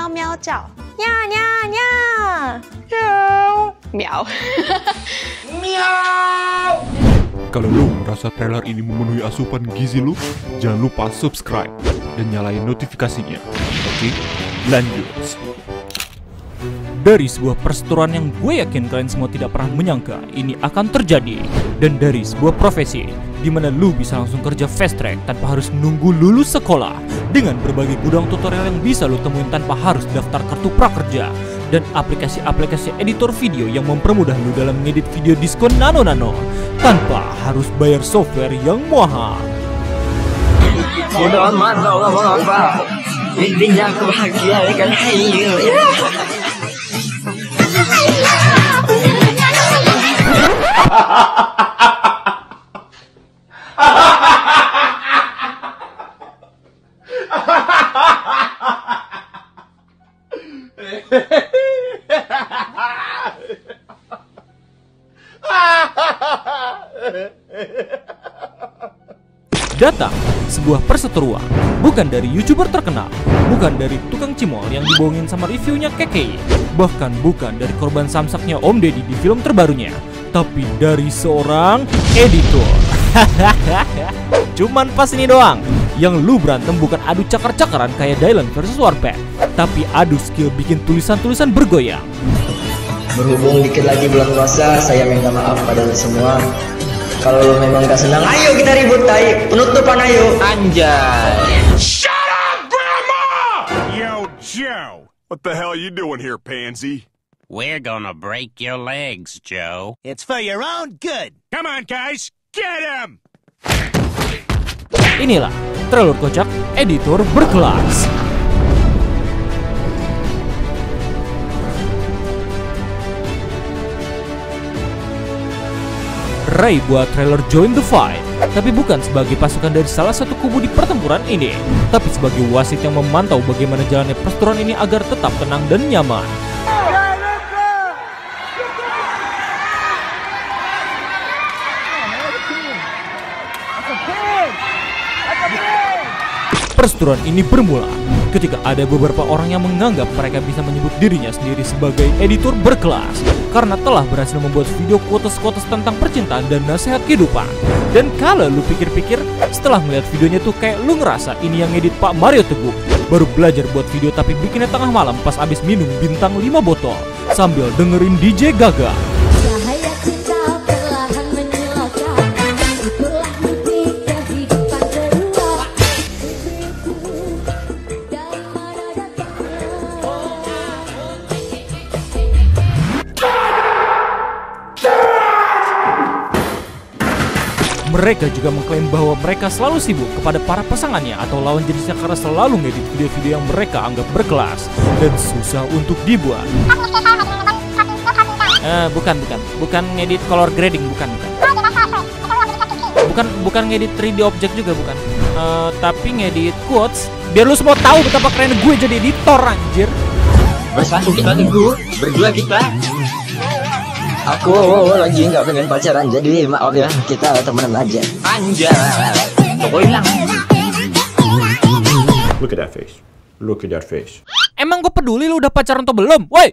喵喵叫，呀呀呀，喵喵. Miau. Kalau lu merasa trailer ini memenuhi asupan gizi lu, jangan lupa subscribe dan nyalain notifikasinya. Oke, lanjut. Dari sebuah perseteruan yang gue yakin kalian semua tidak pernah menyangka ini akan terjadi, dan dari sebuah profesi di mana lu bisa langsung kerja fast track tanpa harus nunggu lulus sekolah, dengan berbagai gudang tutorial yang bisa lu temuin tanpa harus daftar kartu prakerja, dan aplikasi-aplikasi editor video yang mempermudah lu dalam mengedit video diskon nano-nano tanpa harus bayar software yang mahal. Bodo amat kau ngomong apa, intinya aku bahagia dengan Hayu. Datang sebuah perseteruan, bukan dari YouTuber terkenal, bukan dari tukang cimol yang dibohongin sama reviewnya KKI, bahkan bukan dari korban samsaknya Om Deddy di film terbarunya, tapi dari seorang editor. Cuman pas ini doang, yang lu berantem bukan adu cakar-cakaran kayak Dylan versus Warpath, tapi adu skill bikin tulisan-tulisan bergoyang. Berhubung dikit lagi bulan puasa, saya minta maaf pada semua. Kalau lo memang gak senang, ayo kita ribut, tai. Penutupan ayo. Anjay. Shut up, Grandma! Yo, Joe. What the hell you doing here, pansy? We're gonna break your legs, Joe. It's for your own good. Come on, guys. Get him! Inilah trailer kocak editor berkelas. Ray buat trailer Join the Fight, tapi bukan sebagai pasukan dari salah satu kubu di pertempuran ini, tapi sebagai wasit yang memantau bagaimana jalannya perseteruan ini agar tetap tenang dan nyaman. Perseteruan ini bermula ketika ada beberapa orang yang menganggap mereka bisa menyebut dirinya sendiri sebagai editor berkelas karena telah berhasil membuat video quotes-quotes tentang percintaan dan nasihat kehidupan. Dan kalau lu pikir-pikir, setelah melihat videonya tuh kayak lu ngerasa ini yang edit Pak Mario Teguh, baru belajar buat video tapi bikinnya tengah malam pas abis minum bintang 5 botol sambil dengerin DJ Gaga. Mereka juga mengklaim bahwa mereka selalu sibuk kepada para pasangannya atau lawan jenisnya karena selalu ngedit video-video yang mereka anggap berkelas dan susah untuk dibuat. Bukan ngedit color grading, bukan ngedit 3D object juga, bukan. Tapi ngedit quotes biar lu semua tahu betapa keren gue jadi editor, anjir. Bersatu kita tunggu, berdua kita. Aku lagi nggak pengen pacaran, jadi maaf ya, kita temenan aja. Anjay, pokoknya. Look at that face. Look at that face. Emang gue peduli lu udah pacaran atau belum? Woi!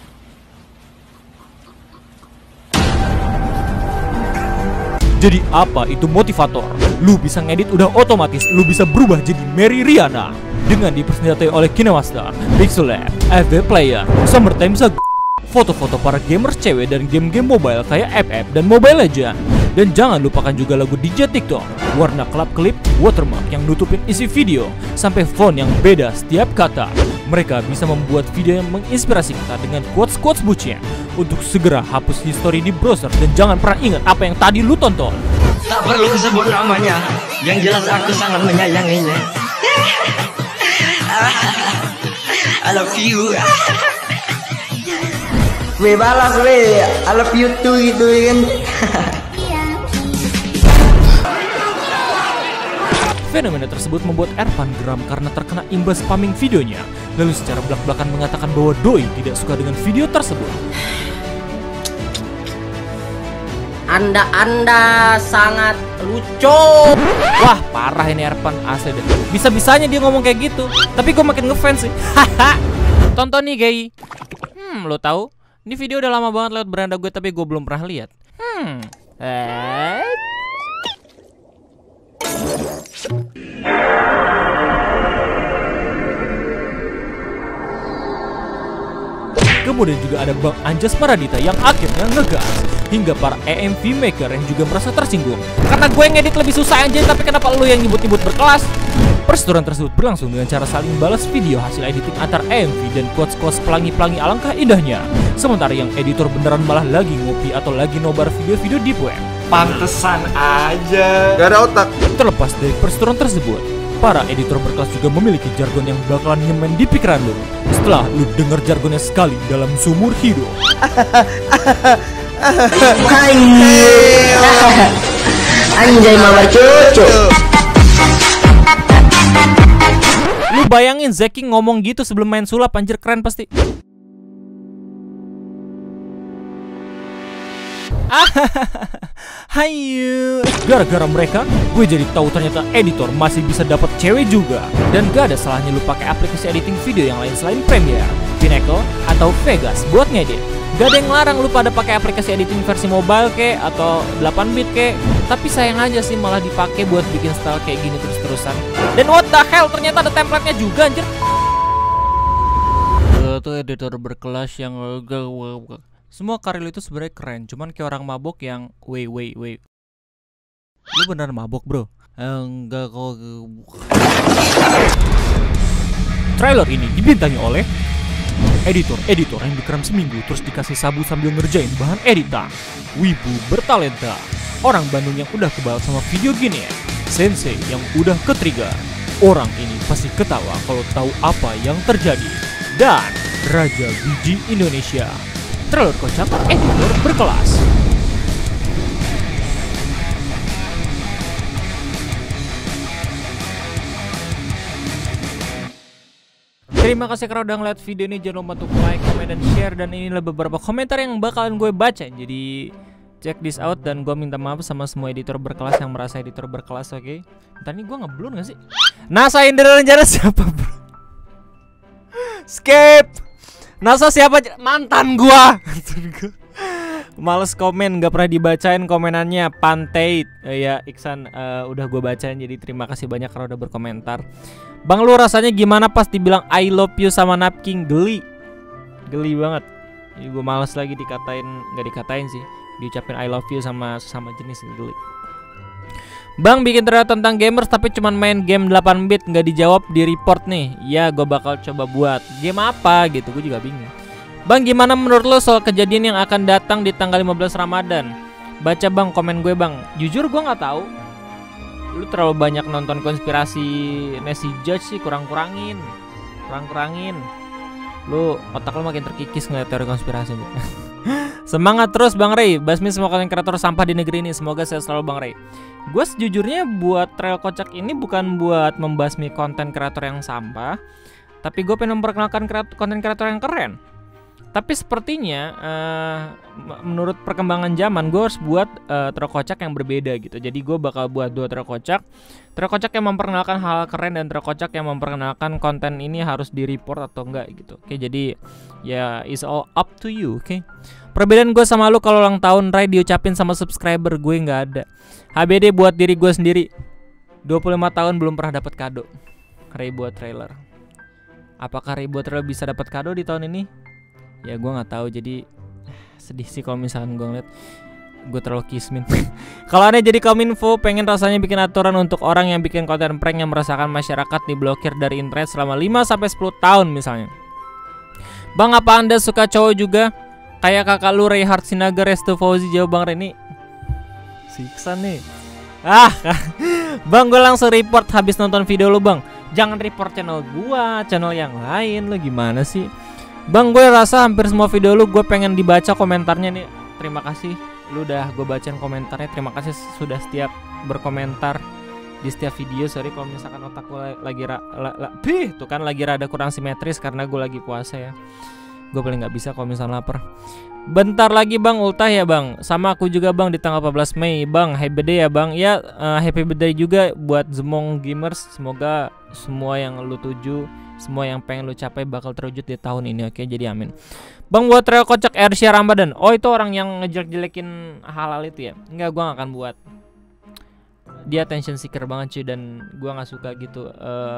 Jadi apa itu motivator? Lu bisa ngedit udah otomatis lu bisa berubah jadi Mary Riana dengan dipersenjatai oleh KineMaster, Pixellab, FB Player, Summertime Saga, foto-foto para gamers cewek dari game-game mobile kayak FF dan Mobile Legends. Dan jangan lupakan juga lagu DJ TikTok, warna klip, watermark yang nutupin isi video, sampai font yang beda setiap kata. Mereka bisa membuat video yang menginspirasi kita dengan quotes-quotes bucin untuk segera hapus history di browser dan jangan pernah ingat apa yang tadi lu tonton. Tak perlu sebut namanya, yang jelas aku sangat menyayanginya. I love you. Weh balas weh, I love you too gitu kan. Fenomena tersebut membuat Ervan geram karena terkena imbas spamming videonya, lalu secara belak-belakan mengatakan bahwa Doi tidak suka dengan video tersebut. Anda sangat lucu. Wah parah ini Erpan asli deh. Bisa-bisanya dia ngomong kayak gitu. Tapi gue makin ngefans sih. Haha. Tonton nih Gay. Lo tahu? Ini video udah lama banget lewat beranda gue tapi gue belum pernah lihat. Kemudian juga ada Bang Anjas Paradita yang akhirnya ngegas. Hingga para EMV maker yang juga merasa tersinggung. Karena gue ngedit lebih susah aja, tapi kenapa lu yang nyebut-nyebut berkelas? Perseteruan tersebut berlangsung dengan cara saling balas video hasil editing antar EMV dan quotes-quotes pelangi-pelangi alangkah indahnya. Sementara yang editor beneran malah lagi ngopi atau lagi nobar video-video deep web. Pantesan aja gak ada otak. Terlepas dari perseteruan tersebut, para editor berkelas juga memiliki jargon yang bakalan nyemen di pikiran lu setelah lu denger jargonnya sekali dalam seumur hidup. Anjay mawar cucu. Lu bayangin Zeki ngomong gitu sebelum main sulap, anjir keren pasti. Hayu. Gara-gara mereka, gue jadi tahu ternyata editor masih bisa dapat cewek juga. Dan gak ada salahnya lu pakai aplikasi editing video yang lain selain Premiere, Pinnacle, atau Vegas buat ngedit. Gak ada yang larang lu pada pakai aplikasi editing versi mobile kek atau 8-bit kek. Tapi sayang aja sih malah dipakai buat bikin style kayak gini terus-terusan. Dan what the hell, ternyata ada template-nya juga anjir. Itu editor berkelas yang semua karya lu itu sebenarnya keren, cuman kayak orang mabok yang wait. Lu beneran mabok, bro? Enggak kok. Trailer ini dibintangi oleh editor yang dikerem seminggu terus dikasih sabu sambil ngerjain bahan editan. Wibu bertalenta, orang Bandung yang udah kebal sama video gini ya. Sensei yang udah ke-trigger. Orang ini pasti ketawa kalau tahu apa yang terjadi. Dan Raja Biji Indonesia, trailer kocak editor berkelas. Terima kasih karena udah ngeliat video ini. Jangan lupa untuk like, comment, dan share. Dan inilah beberapa komentar yang bakalan gue baca. Jadi check this out. Dan gue minta maaf sama semua editor berkelas yang merasa editor berkelas, oke? Ntar ini gue ngeblur gak sih? NASA Indra Renjana siapa, bro? Skip. NASA siapa? Mantan gua. Males komen, gak pernah dibacain komenannya. Pantai ya Iksan udah gue bacain. Jadi terima kasih banyak karena udah berkomentar. Bang, lu rasanya gimana pas dibilang I love you sama Napking? Geli banget. Jadi gue males lagi dikatain, gak dikatain sih, diucapin I love you sama jenis, geli. Bang, bikin trailer tentang gamers tapi cuman main game 8-bit, gak dijawab di report nih. Ya gue bakal coba buat. Game apa gitu, gue juga bingung. Bang, gimana menurut lo soal kejadian yang akan datang di tanggal 15 Ramadan? Baca bang komen gue bang. Jujur gue gak tahu. Lu terlalu banyak nonton konspirasi Nessie Judge sih, kurang-kurangin. Lu otak lu makin terkikis ngeliat teori konspirasi. Semangat terus Bang Ray, basmi semua konten kreator sampah di negeri ini. Semoga sehat selalu Bang Ray. Gue sejujurnya buat trail kocak ini bukan buat membasmi konten kreator yang sampah, tapi gue pengen memperkenalkan konten kreator yang keren. Tapi sepertinya menurut perkembangan zaman gue harus buat trail kocak yang berbeda gitu. Jadi gue bakal buat 2 trail kocak yang memperkenalkan hal keren dan trail kocak yang memperkenalkan konten ini harus di report atau enggak gitu. Oke, jadi ya is all up to you. Oke. Perbedaan gue sama lu kalau ulang tahun Ray diucapin sama subscriber, gue nggak ada. HBD buat diri gue sendiri. 25 tahun belum pernah dapat kado. Ray buat trailer. Apakah Ray buat trailer bisa dapat kado di tahun ini? Ya gue nggak tahu, jadi sedih sih kalau misalkan gue ngeliat gue terlalu kismin. Kalau aneh jadi kominfo, pengen rasanya bikin aturan untuk orang yang bikin konten prank yang merasakan masyarakat diblokir dari internet selama 5-10 tahun misalnya. Bang, apa anda suka cowok juga? Kayak kakak lu Reinhard Sinaga, Restu Fauzi. Jawab Bang Reni. Siksa nih. Bang, gue langsung report habis nonton video lu bang. Jangan report channel gua, channel yang lain. Lu gimana sih? Bang, gue rasa hampir semua video lu gue pengen dibaca komentarnya nih. Terima kasih, lu udah gue bacain komentarnya. Terima kasih sudah setiap berkomentar di setiap video. Sorry kalau misalkan otak gue lagi tuh kan lagi rada kurang simetris karena gue lagi puasa ya. Gue paling nggak bisa kalau misalnya lapar. Bentar lagi bang ultah ya bang. Sama aku juga bang di tanggal 14 Mei bang. Happy birthday ya bang. Ya happy birthday juga buat Zemong Gamers. Semoga semua yang lu tuju, semua yang pengen lu capai bakal terwujud di tahun ini. Oke, jadi amin. Bang buat trail kocak Arsya Ramadan. Oh itu orang yang ngejelek-jelekin halal itu ya? Enggak, gua gak akan buat. Dia attention seeker banget cuy. Dan gua gak suka gitu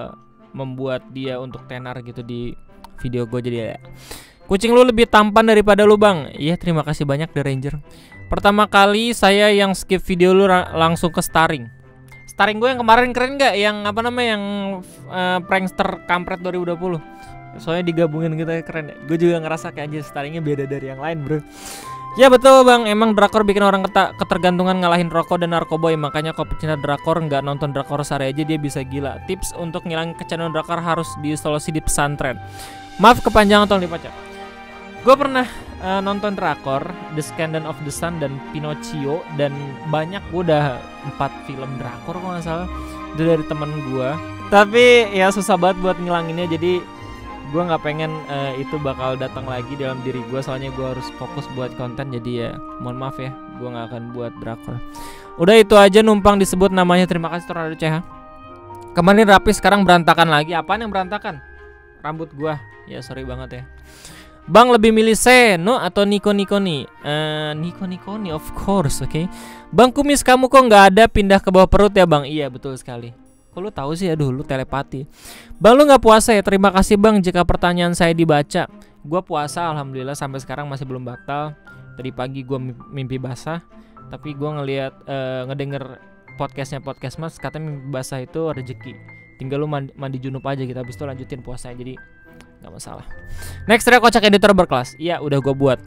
membuat dia untuk tenar gitu di video gue. Jadi ya, kucing lu lebih tampan daripada lu bang. Iya terima kasih banyak The Ranger. Pertama kali saya yang skip video lu langsung ke starring. Starring gue yang kemarin keren gak? Yang apa namanya, yang prankster kampret 2020. Soalnya digabungin gitu ya, keren ya. Gue juga ngerasa kayak aja starringnya beda dari yang lain bro. Ya betul bang, emang drakor bikin orang ketergantungan ngalahin rokok dan narkoboy. Makanya kalau pecinta drakor nggak nonton drakor sehari aja dia bisa gila. Tips untuk ngilangin kecanduan drakor harus diisolasi di pesantren. Maaf kepanjangan, tolong dibaca. Gue pernah nonton drakor The Scandal of the Sun dan Pinocchio. Dan banyak, gue udah 4 film drakor kalau nggak salah. Itu dari temen gue. Tapi ya susah banget buat ngilanginnya. Jadi gue nggak pengen itu bakal datang lagi dalam diri gue. Soalnya gue harus fokus buat konten. Jadi ya mohon maaf ya, gue nggak akan buat drakor. Udah itu aja numpang disebut namanya. Terima kasih Tornado CH. Kemarin rapi, sekarang berantakan lagi. Apaan yang berantakan? Rambut gue. Ya sorry banget ya. Bang lebih milih Seno atau Niko nih? Niko nih of course, oke. Bang kumis kamu kok nggak ada pindah ke bawah perut ya bang? Iya betul sekali. Kok lu tahu sih? Aduh lu telepati. Bang lu nggak puasa ya? Terima kasih bang jika pertanyaan saya dibaca. Gua puasa alhamdulillah sampai sekarang masih belum batal. Tadi pagi gua mimpi basah. Tapi gua ngelihat ngedenger podcast mas katanya mimpi basah itu rezeki. Tinggal lu mandi junub aja gitu, habis itu lanjutin puasanya. Jadi gak masalah. Next track kocak editor berkelas. Iya udah gue buat.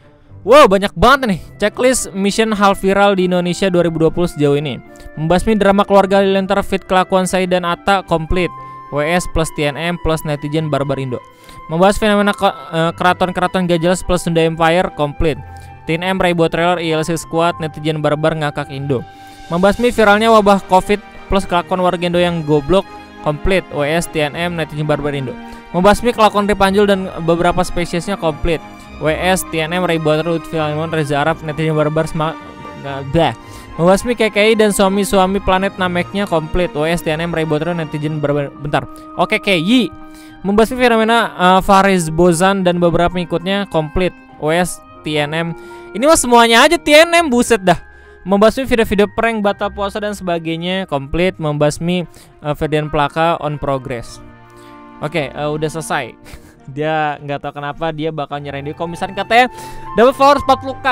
Wow banyak banget nih. Checklist mission hal viral di Indonesia 2020 sejauh ini. Membasmi drama keluarga Lilintar fit kelakuan saya dan Atta komplit. WS plus TNM plus netizen barbar Indo. Membahas fenomena keraton-keraton gak jelas plus Sunda Empire komplit. TNM Raibo trailer ILC Squad netizen barbar ngakak Indo. Membasmi viralnya wabah Covid plus kelakuan warga Indo yang goblok komplit. WS TNM netizen barbar Indo. Membasmi kelakuan Ripanjul dan beberapa spesiesnya komplit. WS TNM Raibo Lutfi Almon Reza Arab netizen barbar Membasmi KKI dan suami-suami planet Nameknya komplit. WS TNM Raibo netizen barbar. Bentar. Oke KKI. Membasmi fenomena Faris Bozan dan beberapa pengikutnya komplit. WS TNM. Ini mah semuanya aja TNM, buset dah. Membasmi video-video prank batal puasa dan sebagainya komplit. Membasmi Ferdian Plaka on progress. Oke, udah selesai. Dia nggak tahu kenapa dia bakal nyerahin dia. Kalau misalnya katanya dapat followers 40k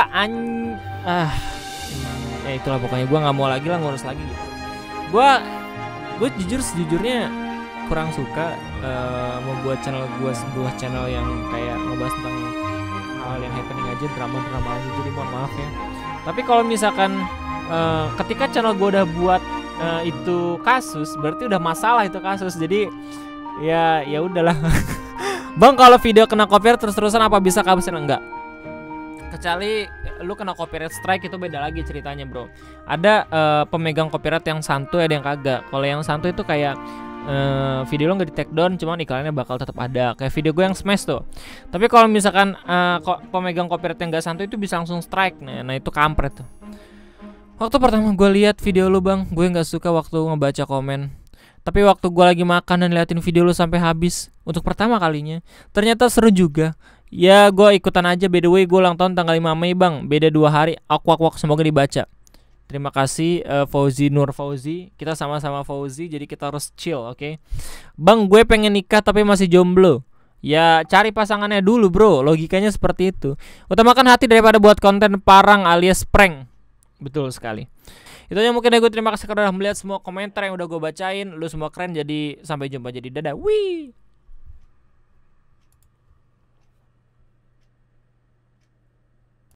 ya itulah pokoknya. Gue nggak mau lagi lah ngurus lagi gitu. Gue sejujurnya kurang suka membuat channel gue sebuah channel yang kayak ngebahas tentang hal yang happening aja, drama aja. Jadi mohon maaf ya. Tapi kalau misalkan ketika channel gue udah buat itu kasus, berarti udah masalah itu kasus. Jadi ya udahlah. Bang kalau video kena copyright terus-terusan apa bisa kehabisan? Enggak. Kecuali lu kena copyright strike, itu beda lagi ceritanya bro. Ada pemegang copyright yang santuy, ada yang kagak. Kalau yang santuy itu kayak video lo nggak di take down, cuman iklannya bakal tetap ada. Kayak video gue yang smash tuh. Tapi kalau misalkan pemegang copyright yang nggak santuy itu bisa langsung strike. Nah itu kampret tuh. Waktu pertama gue lihat video lu bang, gue nggak suka waktu ngebaca komen. Tapi waktu gue lagi makan dan liatin video lu sampai habis untuk pertama kalinya, ternyata seru juga. Ya gue ikutan aja. By the way gue ulang tahun tanggal 5 Mei bang. Beda 2 hari. Akwak semoga dibaca. Terima kasih Fauzi Nur Fauzi. Kita sama-sama Fauzi, jadi kita harus chill, oke? Bang gue pengen nikah tapi masih jomblo. Ya cari pasangannya dulu bro. Logikanya seperti itu. Utamakan hati daripada buat konten parang alias prank. Betul sekali. Itu aja mungkin ya gue. Terima kasih karena udah melihat semua komentar yang udah gue bacain. Lu semua keren, jadi sampai jumpa. Jadi dadah. Wih.